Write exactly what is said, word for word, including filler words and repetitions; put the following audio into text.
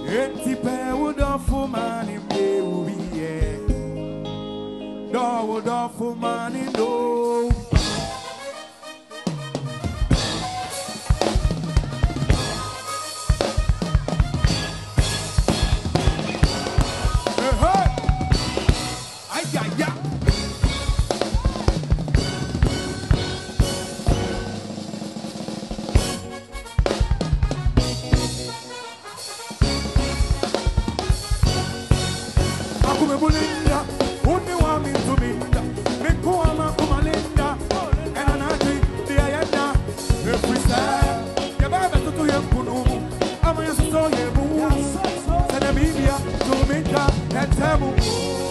Enti pe wodo mani me ubiye. Do wodo mani do. Bulinda, only one me to me. Me go ama kumalinda, and anati the ayana. Every time, ya baba to to yankunu. Ama yaso yebu. Sana Biblia to me ka etamu.